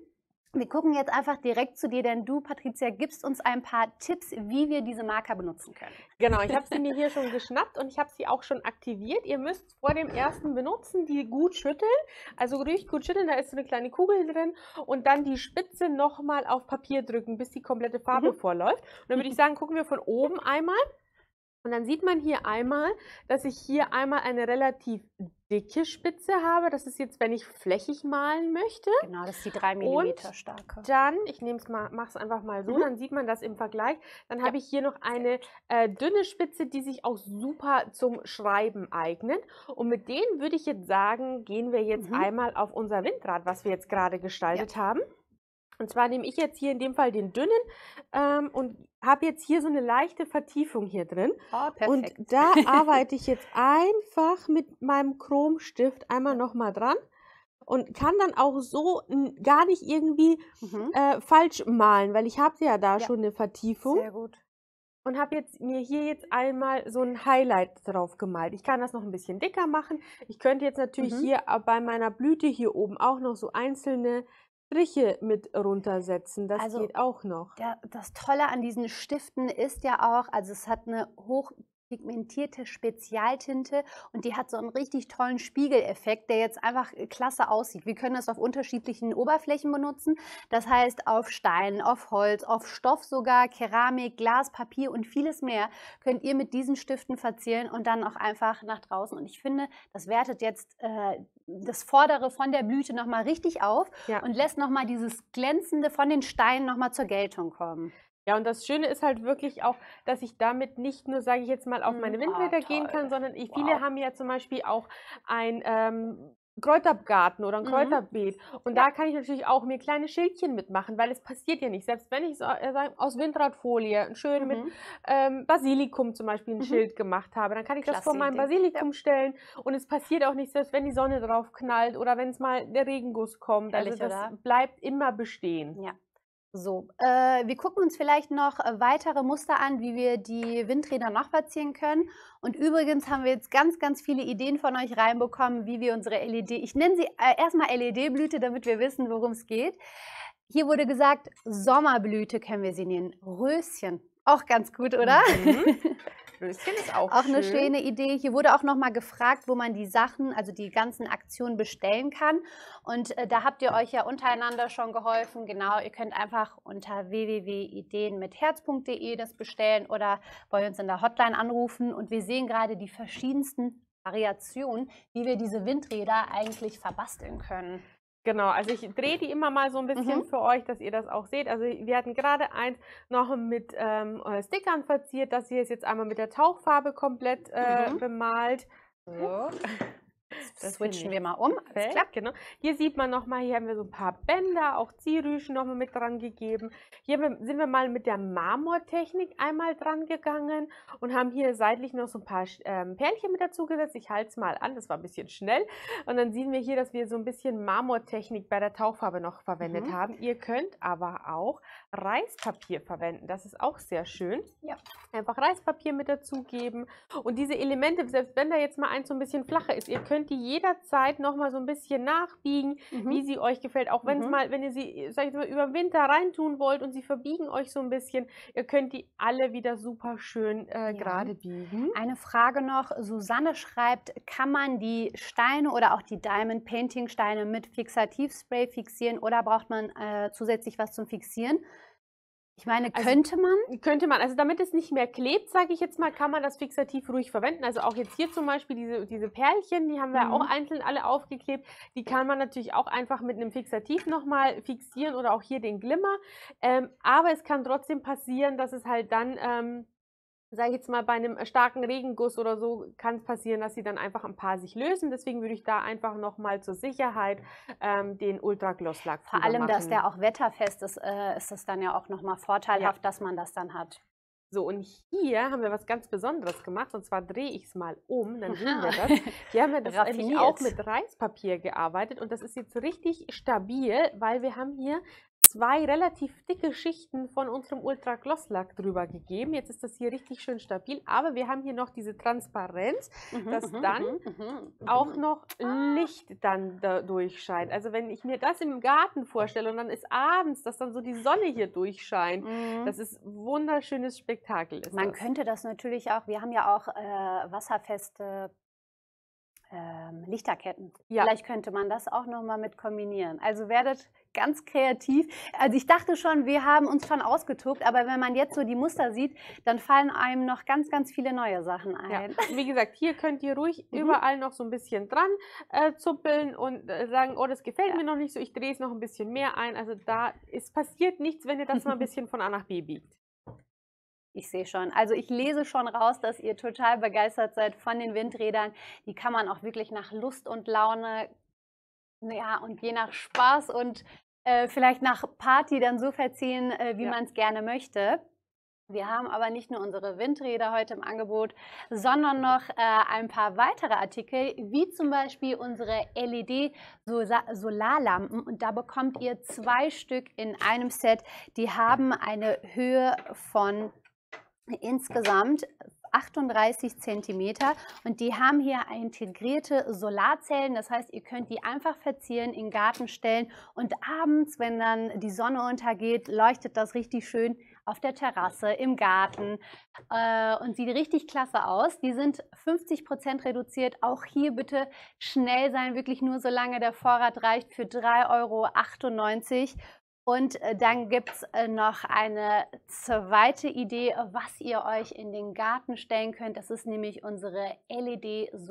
Wir gucken jetzt einfach direkt zu dir, denn du, Patricia, gibst uns ein paar Tipps, wie wir diese Marker benutzen können.
Genau, ich habe sie mir hier schon geschnappt und ich habe sie auch schon aktiviert. Ihr müsst vor dem ersten Benutzen die gut schütteln, also richtig gut schütteln, da ist so eine kleine Kugel drin und dann die Spitze nochmal auf Papier drücken, bis die komplette Farbe mhm. vorläuft. Und dann würde ich sagen, gucken wir von oben einmal. Und dann sieht man hier einmal, dass ich hier einmal eine relativ dicke Spitze habe. Das ist jetzt, wenn ich flächig malen möchte.
Genau, das ist die drei Millimeter starke.
Dann, ich nehme es mal, mache es einfach mal so, mhm. dann sieht man das im Vergleich. Dann ja. habe ich hier noch eine äh, dünne Spitze, die sich auch super zum Schreiben eignet. Und mit denen würde ich jetzt sagen, gehen wir jetzt mhm. einmal auf unser Windrad, was wir jetzt gerade gestaltet ja. haben. Und zwar nehme ich jetzt hier in dem Fall den dünnen ähm, und habe jetzt hier so eine leichte Vertiefung hier drin.
Oh, perfekt.
Und da arbeite ich jetzt einfach mit meinem Chromstift einmal nochmal dran und kann dann auch so gar nicht irgendwie mhm. äh, falsch malen, weil ich habe ja da ja. schon eine Vertiefung.
Sehr gut.
Und habe jetzt mir hier jetzt einmal so ein Highlight drauf gemalt. Ich kann das noch ein bisschen dicker machen. Ich könnte jetzt natürlich mhm. hier bei meiner Blüte hier oben auch noch so einzelne Striche mit runtersetzen, das
also,
geht auch noch.
Der, das Tolle an diesen Stiften ist ja auch, also es hat eine hochpigmentierte Spezialtinte und die hat so einen richtig tollen Spiegeleffekt, der jetzt einfach klasse aussieht. Wir können das auf unterschiedlichen Oberflächen benutzen, das heißt auf Stein, auf Holz, auf Stoff sogar, Keramik, Glas, Papier und vieles mehr könnt ihr mit diesen Stiften verzieren und dann auch einfach nach draußen. Und ich finde, das wertet jetzt äh, das Vordere von der Blüte nochmal richtig auf ja. und lässt nochmal dieses Glänzende von den Steinen nochmal zur Geltung kommen.
Ja, und das Schöne ist halt wirklich auch, dass ich damit nicht nur, sage ich jetzt mal, auf meine Windräder oh, gehen kann, sondern ich, viele wow. haben ja zum Beispiel auch ein ähm, Kräutergarten oder ein mhm. Kräuterbeet. Und ja. da kann ich natürlich auch mir kleine Schildchen mitmachen, weil es passiert ja nicht. Selbst wenn ich so, äh, aus Windradfolie schön mhm. mit ähm, Basilikum zum Beispiel ein mhm. Schild gemacht habe, dann kann ich Klasse das vor meinem Basilikum ja. stellen und es passiert auch nicht, selbst wenn die Sonne drauf knallt oder wenn es mal der Regenguss kommt. Herrlich, also das oder? bleibt immer bestehen.
Ja. So, äh, wir gucken uns vielleicht noch äh, weitere Muster an, wie wir die Windräder noch verzieren können. Und übrigens haben wir jetzt ganz, ganz viele Ideen von euch reinbekommen, wie wir unsere L E D, ich nenne sie äh, erstmal L E D-Blüte, damit wir wissen, worum es geht. Hier wurde gesagt, Sommerblüte können wir sie nennen. Röschen, auch ganz gut, oder?
Mhm. Röschen ist auch,
auch
schön.
Eine schöne Idee. Hier wurde auch noch mal gefragt, wo man die Sachen, also die ganzen Aktionen bestellen kann. Und äh, da habt ihr euch ja untereinander schon geholfen. Genau, ihr könnt einfach unter w w w punkt ideen mit herz punkt de das bestellen oder bei uns in der Hotline anrufen. Und wir sehen gerade die verschiedensten Variationen, wie wir diese Windräder eigentlich verbasteln können.
Genau, also ich drehe die immer mal so ein bisschen mhm. für euch, dass ihr das auch seht. Also wir hatten gerade eins noch mit ähm, Stickern verziert. Das hier ist jetzt einmal mit der Tauchfarbe komplett äh, mhm. bemalt. So.
Das switchen wir mal um.
Alles klar, genau. Hier sieht man nochmal, hier haben wir so ein paar Bänder, auch Zierrüschen nochmal mit dran gegeben. Hier sind wir mal mit der Marmortechnik einmal dran gegangen und haben hier seitlich noch so ein paar ähm, Perlchen mit dazu gesetzt. Ich halte es mal an, das war ein bisschen schnell. Und dann sehen wir hier, dass wir so ein bisschen Marmortechnik bei der Tauchfarbe noch verwendet mhm. haben. Ihr könnt aber auch Reispapier verwenden. Das ist auch sehr schön.
Ja.
Einfach Reispapier mit dazugeben. Und diese Elemente, selbst wenn da jetzt mal eins so ein bisschen flacher ist, ihr könnt die jederzeit noch mal so ein bisschen nachbiegen, mhm. wie sie euch gefällt. Auch wenn es mhm. mal, wenn ihr sie, sag ich mal, über den Winter reintun wollt und sie verbiegen euch so ein bisschen, ihr könnt die alle wieder super schön äh, ja. gerade biegen.
Eine Frage noch, Susanne schreibt, kann man die Steine oder auch die Diamond Painting Steine mit Fixativspray fixieren oder braucht man äh, zusätzlich was zum Fixieren? Ich meine, könnte
also,
man?
Könnte man. Also damit es nicht mehr klebt, sage ich jetzt mal, kann man das Fixativ ruhig verwenden. Also auch jetzt hier zum Beispiel diese, diese Perlchen, die haben wir mhm. auch einzeln alle aufgeklebt. Die kann man natürlich auch einfach mit einem Fixativ nochmal fixieren oder auch hier den Glimmer. Ähm, aber es kann trotzdem passieren, dass es halt dann... Ähm, sage ich jetzt mal, bei einem starken Regenguss oder so kann es passieren, dass sie dann einfach ein paar sich lösen. Deswegen würde ich da einfach nochmal zur Sicherheit ähm, den Ultra Gloss Lack
Vor allem, machen. Dass der auch wetterfest ist, äh, ist das dann ja auch nochmal vorteilhaft, ja. dass man das dann hat.
So, und hier haben wir was ganz Besonderes gemacht, und zwar drehe ich es mal um, dann sehen wir das. Hier haben wir das eigentlich auch mit Reispapier gearbeitet und das ist jetzt richtig stabil, weil wir haben hier zwei relativ dicke Schichten von unserem Ultra Gloss Lack drüber gegeben. Jetzt ist das hier richtig schön stabil, aber wir haben hier noch diese Transparenz,
Mhm,
dass
mhm,
dann
mhm, mhm,
auch
mhm.
noch Licht dann da durchscheint. Also wenn ich mir das im Garten vorstelle und dann ist abends, dass dann so die Sonne hier durchscheint,
Mhm.
das ist ein wunderschönes Spektakel. Ist
Man
das.
könnte das natürlich auch, wir haben ja auch äh, wasserfeste ähm, Lichterketten.
Ja.
Vielleicht könnte man das auch noch mal mit kombinieren. Also werdet ganz kreativ. Also ich dachte schon, wir haben uns schon ausgetobt, aber wenn man jetzt so die Muster sieht, dann fallen einem noch ganz, ganz viele neue Sachen
Ja.
ein.
Und wie gesagt, hier könnt ihr ruhig
Mhm.
überall noch so ein bisschen dran äh, zuppeln und äh, sagen, oh, das gefällt
Ja.
mir noch nicht so, ich drehe es noch ein bisschen mehr ein. Also da es passiert nichts, wenn ihr das mal ein bisschen von A nach B biegt.
Ich sehe schon. Also ich lese schon raus, dass ihr total begeistert seid von den Windrädern. Die kann man auch wirklich nach Lust und Laune, ja, und je nach Spaß und äh, vielleicht nach Party dann so verziehen, äh, wie
Ja.
man es gerne möchte. Wir haben aber nicht nur unsere Windräder heute im Angebot, sondern noch äh, ein paar weitere Artikel, wie zum Beispiel unsere L E D-Solarlampen. Und da bekommt ihr zwei Stück in einem Set. Die haben eine Höhe von insgesamt achtunddreißig Zentimeter und die haben hier integrierte Solarzellen. Das heißt, ihr könnt die einfach verzieren, in den Garten stellen und abends, wenn dann die Sonne untergeht, leuchtet das richtig schön auf der Terrasse, im Garten äh, und sieht richtig klasse aus. Die sind fünfzig Prozent reduziert. Auch hier bitte schnell sein, wirklich nur solange der Vorrat reicht, für drei Euro achtundneunzig. Und äh, dann gibt es äh, noch eine zweite Idee, was ihr euch in den Garten stellen könnt. Das ist nämlich unsere L E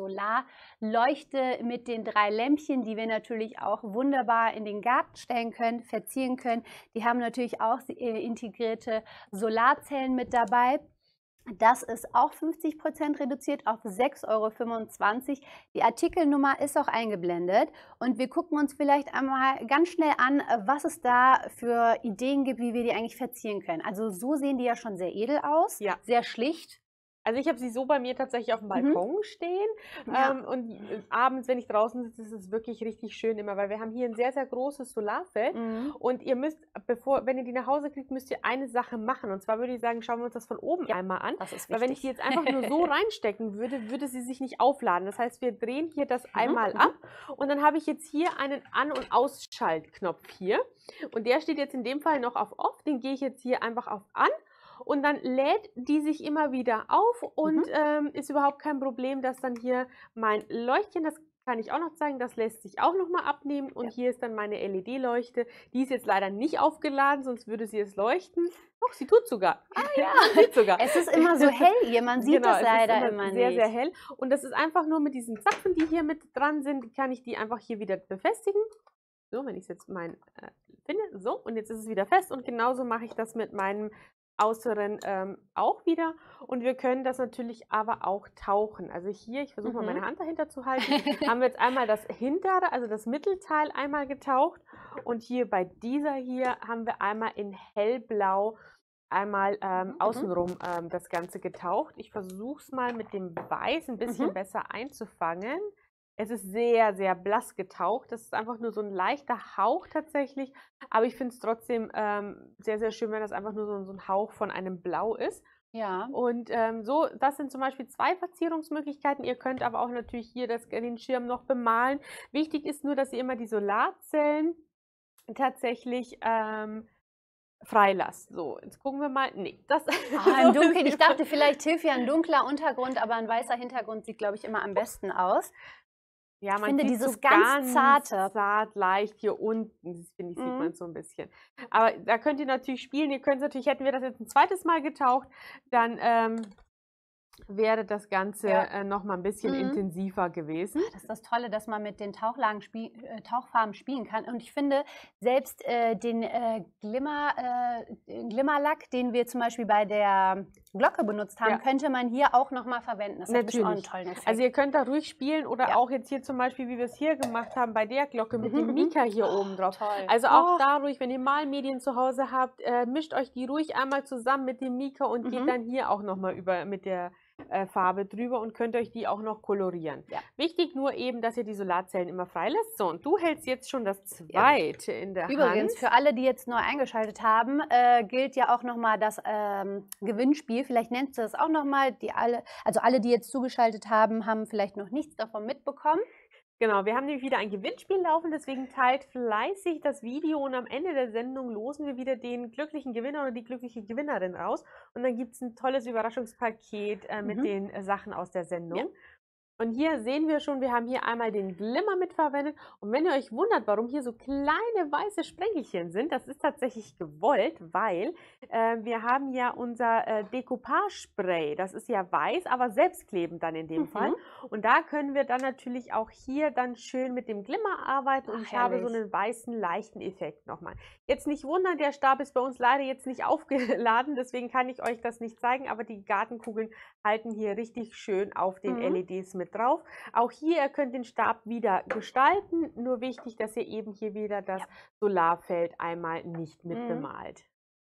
D-Solarleuchte mit den drei Lämpchen, die wir natürlich auch wunderbar in den Garten stellen können, verzieren können. Die haben natürlich auch äh, integrierte Solarzellen mit dabei. Das ist auch fünfzig Prozent reduziert auf sechs Euro fünfundzwanzig. Die Artikelnummer ist auch eingeblendet. Und wir gucken uns vielleicht einmal ganz schnell an, was es da für Ideen gibt, wie wir die eigentlich verzieren können. Also so sehen die ja schon sehr edel aus,
Ja.
sehr schlicht.
Also ich habe sie so bei mir tatsächlich auf dem Balkon mhm. stehen
Ja.
ähm, und äh, abends, wenn ich draußen sitze, ist es wirklich richtig schön immer, weil wir haben hier ein sehr, sehr großes Solarfeld
Mhm.
und ihr müsst, bevor, wenn ihr die nach Hause kriegt, müsst ihr eine Sache machen und zwar würde ich sagen, schauen wir uns das von oben
Ja,
einmal an,
das ist
weil wenn ich die jetzt einfach nur so reinstecken würde, würde sie sich nicht aufladen. Das heißt, wir drehen hier das einmal
Mhm.
ab und dann habe ich jetzt hier einen An- und Ausschaltknopf hier und der steht jetzt in dem Fall noch auf Off, den gehe ich jetzt hier einfach auf An. Und dann lädt die sich immer wieder auf und
Mhm.
ähm, ist überhaupt kein Problem, dass dann hier mein Leuchtchen, das kann ich auch noch zeigen, das lässt sich auch nochmal abnehmen. Und ja. hier ist dann meine L E D-Leuchte. Die ist jetzt leider nicht aufgeladen, sonst würde sie es leuchten. Doch, sie tut sogar.
Ah ja,
sieht sogar.
Es ist immer so hell hier, man sieht
genau,
das leider
es ist
immer, immer
sehr,
nicht.
sehr hell. Und das ist einfach nur mit diesen Zapfen, die hier mit dran sind, kann ich die einfach hier wieder befestigen. So, wenn ich es jetzt mein äh, finde, so, und jetzt ist es wieder fest. Und genauso mache ich das mit meinem Äußeren ähm, auch wieder und wir können das natürlich aber auch tauchen. Also hier, ich versuche
Mhm.
mal meine Hand dahinter zu halten, haben wir jetzt einmal das hintere, also das Mittelteil einmal getaucht und hier bei dieser hier haben wir einmal in hellblau einmal ähm,
Mhm.
außenrum ähm, das Ganze getaucht. Ich versuche es mal mit dem Weiß ein bisschen
Mhm.
besser einzufangen. Es ist sehr, sehr blass getaucht. Das ist einfach nur so ein leichter Hauch tatsächlich. Aber ich finde es trotzdem ähm, sehr, sehr schön, wenn das einfach nur so, so ein Hauch von einem Blau ist.
Ja.
Und ähm, so, das sind zum Beispiel zwei Verzierungsmöglichkeiten. Ihr könnt aber auch natürlich hier das, den Schirm noch bemalen. Wichtig ist nur, dass ihr immer die Solarzellen tatsächlich ähm, freilasst. So, jetzt gucken wir mal. Nee, das
Ah, im Dunkeln. Ich dachte, vielleicht hilft ja ein dunkler Untergrund, aber ein weißer Hintergrund sieht, glaube ich, immer am besten aus.
Ja, man
ich finde
sieht
dieses
so
ganz,
ganz
zarte.
zart, leicht hier unten, das finde ich, sieht
Mhm.
man so ein bisschen. Aber da könnt ihr natürlich spielen, ihr könnt natürlich, hätten wir das jetzt ein zweites Mal getaucht, dann ähm, wäre das Ganze
Ja.
äh, noch mal ein bisschen
Mhm.
intensiver gewesen.
Das ist das Tolle, dass man mit den Tauchlagen spie äh, Tauchfarben spielen kann. Und ich finde, selbst äh, den äh, Glimmer, äh, den Glimmerlack, den wir zum Beispiel bei der Glocke benutzt haben,
Ja.
könnte man hier auch nochmal verwenden. Das hat bestimmt auch einen
Natürlich.
tollen Effekt.
Also ihr könnt da ruhig spielen oder
Ja.
auch jetzt hier zum Beispiel, wie wir es hier gemacht haben, bei der Glocke mit
Mhm,
dem
mhm.
Mika hier oben drauf.
Toll.
Also auch
Oh.
da ruhig, wenn ihr Malmedien zu Hause habt, äh, mischt euch die ruhig einmal zusammen mit dem Mika und
Mhm.
geht dann hier auch nochmal über mit der äh, Farbe drüber und könnt euch die auch noch kolorieren.
Ja.
Wichtig nur eben, dass ihr die Solarzellen immer freilässt. So, und du hältst jetzt schon das zweite ja. in der
Übrigens,
Hand.
für alle, die jetzt neu eingeschaltet haben, äh, gilt ja auch nochmal das ähm, Gewinnspiel. Vielleicht nennst du das auch nochmal. Die alle, also alle, die jetzt zugeschaltet haben, haben vielleicht noch nichts davon mitbekommen.
Genau, wir haben nämlich wieder ein Gewinnspiel laufen, deswegen teilt fleißig das Video und am Ende der Sendung losen wir wieder den glücklichen Gewinner oder die glückliche Gewinnerin raus und dann gibt es ein tolles Überraschungspaket äh, mit mhm. den äh, Sachen aus der Sendung. Ja. Und hier sehen wir schon, wir haben hier einmal den Glimmer mitverwendet. Und wenn ihr euch wundert, warum hier so kleine weiße Sprengelchen sind, das ist tatsächlich gewollt, weil äh, wir haben ja unser äh, Decoupage-Spray. Das ist ja weiß, aber selbstklebend dann in dem mhm. Fall. Und da können wir dann natürlich auch hier dann schön mit dem Glimmer arbeiten. Und Ach, ich herrlich. habe so einen weißen, leichten Effekt nochmal. Jetzt nicht wundern, der Stab ist bei uns leider jetzt nicht aufgeladen, deswegen kann ich euch das nicht zeigen, aber die Gartenkugeln halten hier richtig schön auf den mhm. L E Ds mit drauf. Auch hier, ihr könnt den Stab wieder gestalten, nur wichtig, dass ihr eben hier wieder das ja. Solarfeld einmal nicht mit mhm. bemalt.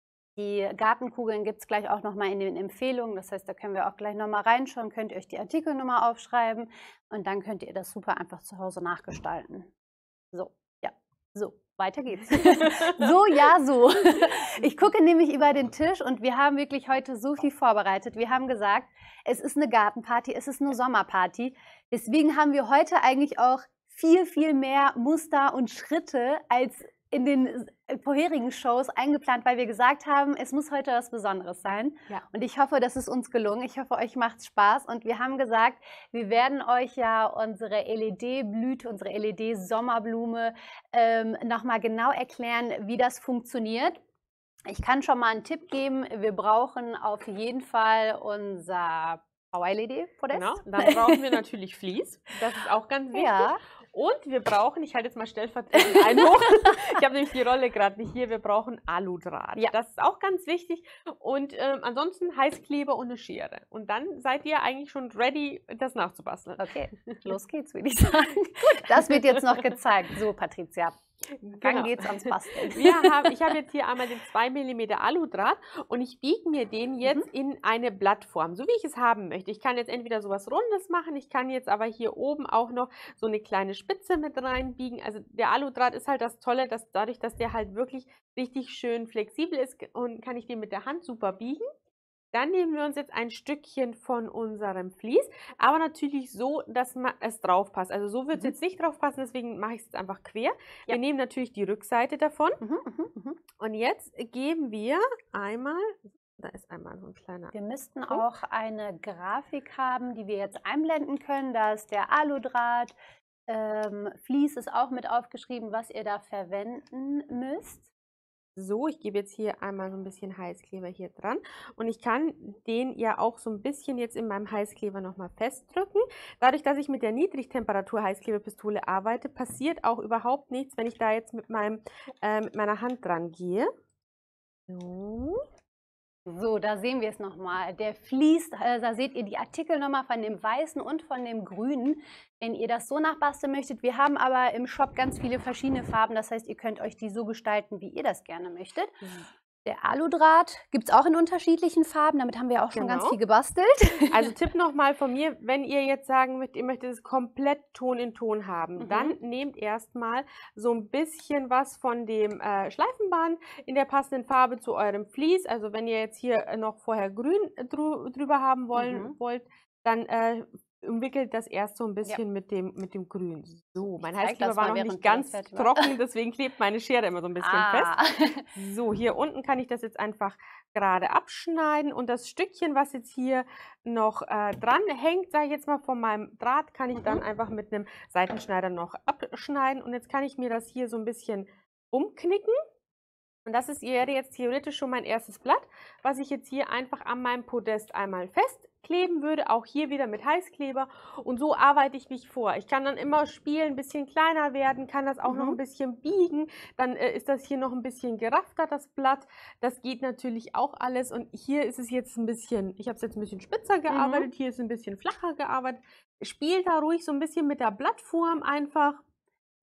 Die Gartenkugeln gibt es gleich auch nochmal in den Empfehlungen, das heißt, da können wir auch gleich nochmal reinschauen, könnt ihr euch die Artikelnummer aufschreiben und dann könnt ihr das super einfach zu Hause nachgestalten. So, ja, so. Weiter geht's. So, ja, so. Ich gucke nämlich über den Tisch und wir haben wirklich heute so viel vorbereitet. Wir haben gesagt, es ist eine Gartenparty, es ist eine Sommerparty. Deswegen haben wir heute eigentlich auch viel, viel mehr Muster und Schritte als in den vorherigen Shows eingeplant, weil wir gesagt haben, es muss heute was Besonderes sein. Ja. Und ich hoffe, das ist uns gelungen. Ich hoffe, euch macht es Spaß. Und wir haben gesagt, wir werden euch ja unsere L E D-Blüte, unsere L E D-Sommerblume ähm, nochmal genau erklären, wie das funktioniert. Ich kann schon mal einen Tipp geben. Wir brauchen auf jeden Fall unser Power-L E D-Podest.
Genau, dann brauchen wir natürlich Vlies. Das ist auch ganz wichtig. Ja. Und wir brauchen, ich halte jetzt mal stellvertretend ein hoch, ich habe nämlich die Rolle gerade nicht hier, wir brauchen Aludraht. Ja. Das ist auch ganz wichtig. Und ähm, ansonsten Heißkleber und eine Schere. Und dann seid ihr eigentlich schon ready, das nachzubasteln.
Okay, los geht's, würde ich sagen. Gut, das wird jetzt noch gezeigt. So, Patricia. Dann genau. geht's ans Basteln.
Wir haben, ich habe jetzt hier einmal den zwei Millimeter Aludraht und ich biege mir den jetzt mhm. in eine Blattform, so wie ich es haben möchte. Ich kann jetzt entweder sowas Rundes machen, ich kann jetzt aber hier oben auch noch so eine kleine Spitze mit reinbiegen. Also der Aludraht ist halt das Tolle, dass dadurch, dass der halt wirklich richtig schön flexibel ist und kann ich den mit der Hand super biegen. Dann nehmen wir uns jetzt ein Stückchen von unserem Vlies, aber natürlich so, dass es drauf passt. Also so wird es mhm. jetzt nicht drauf passen, deswegen mache ich es jetzt einfach quer. Ja. Wir nehmen natürlich die Rückseite davon mhm, mh, mh. und jetzt geben wir einmal, da ist einmal so ein kleiner...
Wir müssten Punkt. auch eine Grafik haben, die wir jetzt einblenden können. Da ist der Aludraht, ähm, Vlies ist auch mit aufgeschrieben, was ihr da verwenden müsst.
So, ich gebe jetzt hier einmal so ein bisschen Heißkleber hier dran und ich kann den ja auch so ein bisschen jetzt in meinem Heißkleber nochmal festdrücken. Dadurch, dass ich mit der Niedrigtemperatur Heißkleberpistole arbeite, passiert auch überhaupt nichts, wenn ich da jetzt mit, meinem, äh, mit meiner Hand dran gehe.
So. So, da sehen wir es nochmal. Der fließt, äh, da seht ihr die Artikelnummer von dem Weißen und von dem Grünen, wenn ihr das so nachbasteln möchtet. Wir haben aber im Shop ganz viele verschiedene Farben, das heißt, ihr könnt euch die so gestalten, wie ihr das gerne möchtet. Mhm. Der Aludraht gibt es auch in unterschiedlichen Farben, damit haben wir auch schon genau. ganz viel gebastelt.
Also Tipp nochmal von mir, wenn ihr jetzt sagen möchtet, ihr möchtet es komplett Ton in Ton haben, mhm. dann nehmt erstmal so ein bisschen was von dem äh, Schleifenband in der passenden Farbe zu eurem Vlies. Also wenn ihr jetzt hier noch vorher grün drü drüber haben wollen, mhm. wollt, dann äh, umwickelt das erst so ein bisschen ja. mit, dem, mit dem Grün. So, mein Heißkleber war noch nicht ganz trocken, deswegen klebt meine Schere immer so ein bisschen ah. fest. So, hier unten kann ich das jetzt einfach gerade abschneiden und das Stückchen, was jetzt hier noch äh, dran hängt, sage ich jetzt mal, von meinem Draht, kann ich mhm. dann einfach mit einem Seitenschneider noch abschneiden und jetzt kann ich mir das hier so ein bisschen umknicken. Und das ist wäre jetzt theoretisch schon mein erstes Blatt, was ich jetzt hier einfach an meinem Podest einmal festkleben würde, auch hier wieder mit Heißkleber. Und so arbeite ich mich vor. Ich kann dann immer spielen, ein bisschen kleiner werden, kann das auch mhm. noch ein bisschen biegen. Dann äh, ist das hier noch ein bisschen geraffter, das Blatt. Das geht natürlich auch alles. Und hier ist es jetzt ein bisschen, ich habe es jetzt ein bisschen spitzer gearbeitet, mhm. hier ist es ein bisschen flacher gearbeitet. Spielt da ruhig so ein bisschen mit der Blattform einfach.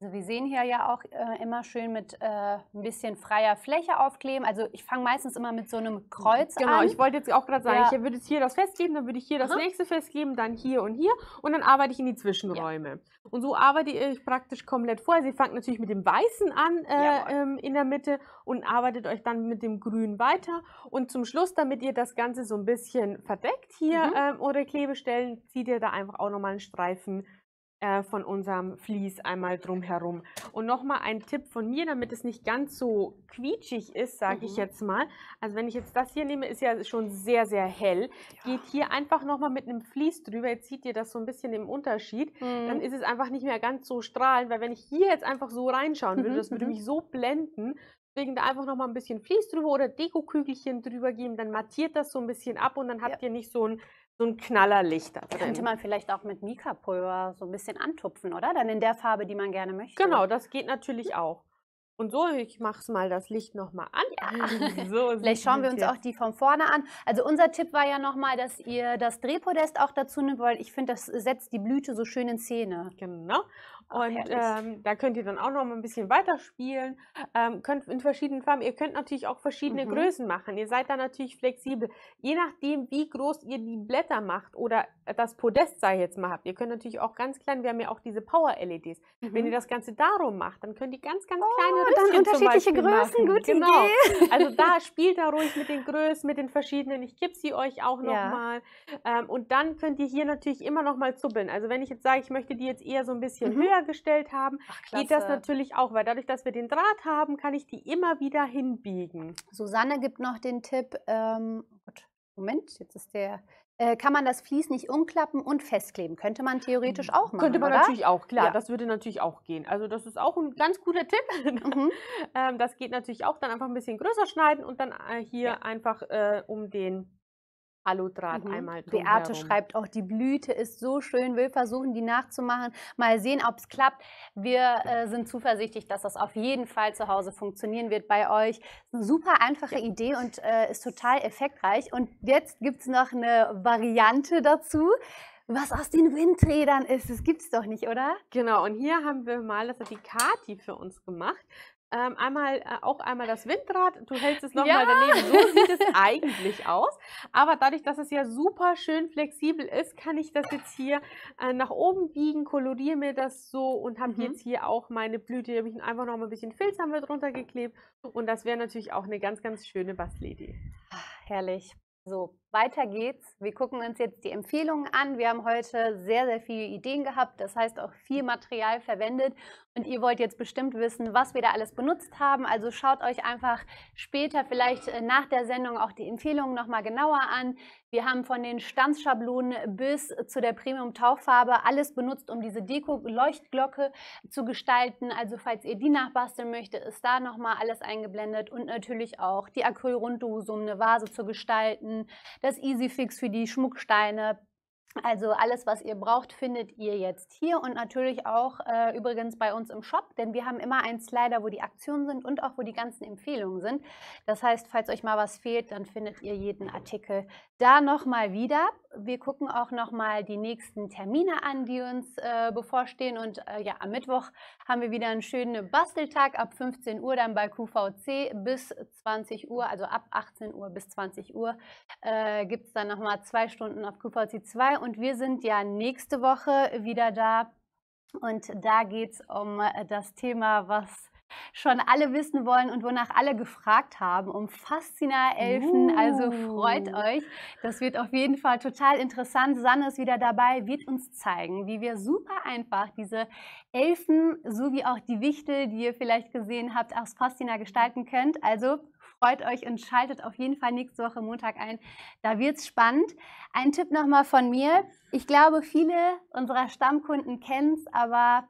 Also wir sehen hier ja auch äh, immer schön mit äh, ein bisschen freier Fläche aufkleben. Also ich fange meistens immer mit so einem Kreuz
Genau,
an.
ich wollte jetzt auch gerade sagen,
Ja.
ich würde jetzt hier das festkleben, dann würde ich hier das
Aha.
nächste festkleben, dann hier und hier und dann arbeite ich in die Zwischenräume. Und so arbeite ich praktisch komplett vor. Also ihr fangt natürlich mit dem Weißen an äh, ähm, in der Mitte und arbeitet euch dann mit dem Grün weiter. Und zum Schluss, damit ihr das Ganze so ein bisschen verdeckt hier,
Mhm.
ähm, eure Klebestellen, zieht ihr da einfach auch nochmal einen Streifen von unserem Vlies einmal drumherum. Und nochmal ein Tipp von mir, damit es nicht ganz so quietschig ist, sage
Mhm.
ich jetzt mal. Also wenn ich jetzt das hier nehme, ist ja schon sehr, sehr hell.
Ja.
Geht hier einfach nochmal mit einem Vlies drüber. Jetzt seht ihr das so ein bisschen im Unterschied.
Mhm.
Dann ist es einfach nicht mehr ganz so strahlend, weil wenn ich hier jetzt einfach so reinschauen würde,
Mhm.
das würde
Mhm.
mich so blenden. Deswegen da einfach nochmal ein bisschen Vlies drüber oder Dekokügelchen drüber geben. Dann mattiert das so ein bisschen ab und dann habt
Ja.
ihr nicht so ein so ein Knallerlicht da drin.
Könnte man vielleicht auch mit Mikapulver so ein bisschen antupfen, oder? Dann in der Farbe, die man gerne möchte.
Genau, das geht natürlich auch. Und so, ich mache mal das Licht nochmal an.
Ja.
So
Vielleicht schauen wir uns auch die von vorne an. Also unser Tipp war ja nochmal, dass ihr das Drehpodest auch dazu nehmt, weil ich finde, das setzt die Blüte so schön in Szene.
Genau.
Ach,
Und
herrlich.
ähm, da könnt ihr dann auch noch mal ein bisschen weiterspielen. Ähm, könnt in verschiedenen Farben. Ihr könnt natürlich auch verschiedene
Mhm.
Größen machen. Ihr seid da natürlich flexibel. Je nachdem, wie groß ihr die Blätter macht oder das Podest, sei jetzt mal, habt. Ihr könnt natürlich auch ganz klein, wir haben ja auch diese Power-L E Ds.
Mhm.
Wenn ihr das Ganze darum macht, dann könnt ihr ganz, ganz
Oh,
kleine
dann
Rüstchen zum
unterschiedliche
Beispiel
Größen,
machen.
gute
Genau.
Idee.
Also da spielt da ruhig mit den Größen, mit den verschiedenen. Ich gebe sie euch auch
Ja.
nochmal. Ähm, und dann könnt ihr hier natürlich immer noch mal zuppeln. Also wenn ich jetzt sage, ich möchte die jetzt eher so ein bisschen
Mhm.
höher gestellt haben,
Ach,
geht das
klasse.
natürlich auch, weil dadurch, dass wir den Draht haben, kann ich die immer wieder hinbiegen.
Susanne gibt noch den Tipp, ähm, oh Gott, Moment, jetzt ist der, äh, kann man das Vlies nicht umklappen und festkleben? Könnte man theoretisch auch machen,
Könnte man
oder?
natürlich auch, klar,
Ja.
das würde natürlich auch gehen. Also das ist auch ein ganz guter Tipp.
Mhm.
ähm, das geht natürlich auch, dann einfach ein bisschen größer schneiden und dann äh, hier
Ja.
einfach äh, um den Aludraht
Mhm.
einmal
Beate
drumherum.
schreibt auch, die Blüte ist so schön, will versuchen, die nachzumachen. Mal sehen, ob es klappt. Wir äh, sind zuversichtlich, dass das auf jeden Fall zu Hause funktionieren wird bei euch. Ist eine super einfache
Ja.
Idee und äh, ist total effektreich. Und jetzt gibt es noch eine Variante dazu, was aus den Windrädern ist. Das gibt's doch nicht, oder?
Genau, und hier haben wir mal, das hat die Kathi für uns gemacht. Ähm, einmal, äh, auch einmal das Windrad. Du hältst es nochmal
Ja.
daneben. So sieht es eigentlich aus. Aber dadurch, dass es ja super schön flexibel ist, kann ich das jetzt hier äh, nach oben biegen, koloriere mir das so und habe
Mhm.
jetzt hier auch meine Blüte. Hier habe ich einfach noch mal ein bisschen Filz haben wir drunter geklebt. Und das wäre natürlich auch eine ganz, ganz schöne Bastelidee.
Ach, herrlich. So, weiter geht's. Wir gucken uns jetzt die Empfehlungen an. Wir haben heute sehr, sehr viele Ideen gehabt, das heißt auch viel Material verwendet. Und ihr wollt jetzt bestimmt wissen, was wir da alles benutzt haben. Also schaut euch einfach später, vielleicht äh, nach der Sendung, auch die Empfehlungen nochmal genauer an. Wir haben von den Stanzschablonen bis zu der Premium-Tauchfarbe alles benutzt, um diese Deko-Leuchtglocke zu gestalten. Also falls ihr die nachbasteln möchtet, ist da nochmal alles eingeblendet. Und natürlich auch die Acrylrunddose, um eine Vase zu gestalten. Das Easy-Fix für die Schmucksteine. Also alles, was ihr braucht, findet ihr jetzt hier und natürlich auch äh, übrigens bei uns im Shop, denn wir haben immer einen Slider, wo die Aktionen sind und auch wo die ganzen Empfehlungen sind. Das heißt, falls euch mal was fehlt, dann findet ihr jeden Artikel da nochmal wieder. Wir gucken auch nochmal die nächsten Termine an, die uns äh, bevorstehen und äh, ja, am Mittwoch haben wir wieder einen schönen Basteltag ab fünfzehn Uhr dann bei Q V C bis zwanzig Uhr, also ab achtzehn Uhr bis zwanzig Uhr äh, gibt es dann nochmal zwei Stunden auf Q V C zwei. Und wir sind ja nächste Woche wieder da und da geht es um das Thema, was schon alle wissen wollen und wonach alle gefragt haben, um Faszina-Elfen.
Uh.
Also freut euch, das wird auf jeden Fall total interessant. Sanne ist wieder dabei, wird uns zeigen, wie wir super einfach diese Elfen sowie auch die Wichtel, die ihr vielleicht gesehen habt, aus Fastina gestalten könnt. Also freut euch und schaltet auf jeden Fall nächste Woche Montag ein. Da wird es spannend. Ein Tipp nochmal von mir. Ich glaube, viele unserer Stammkunden kennen es, aber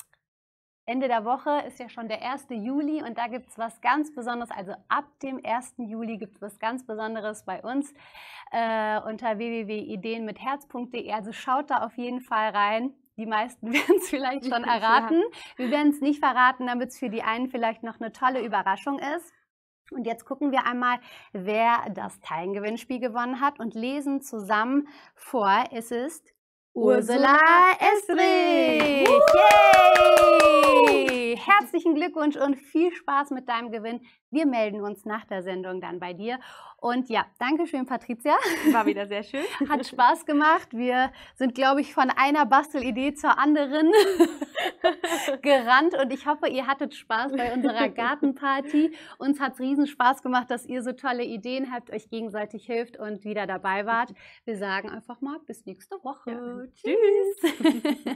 Ende der Woche ist ja schon der erste Juli und da gibt es was ganz Besonderes. Also ab dem ersten Juli gibt es was ganz Besonderes bei uns äh, unter w w w punkt ideen mit herz punkt de. Also schaut da auf jeden Fall rein. Die meisten werden es vielleicht schon erraten. Ja. Wir werden es nicht verraten, damit es für die einen vielleicht noch eine tolle Überraschung ist. Und jetzt gucken wir einmal, wer das Teilengewinnspiel gewonnen hat und lesen zusammen vor. Es ist Ursula Estrich. Yay! Herzlichen Glückwunsch und viel Spaß mit deinem Gewinn. Wir melden uns nach der Sendung dann bei dir. Und ja, danke schön, Patricia.
War wieder sehr schön.
Hat Spaß gemacht. Wir sind, glaube ich, von einer Bastelidee zur anderen gerannt. Und ich hoffe, ihr hattet Spaß bei unserer Gartenparty. Uns hat es riesen Spaß gemacht, dass ihr so tolle Ideen habt, euch gegenseitig hilft und wieder dabei wart. Wir sagen einfach mal bis nächste Woche.
Ja.
Tschüss.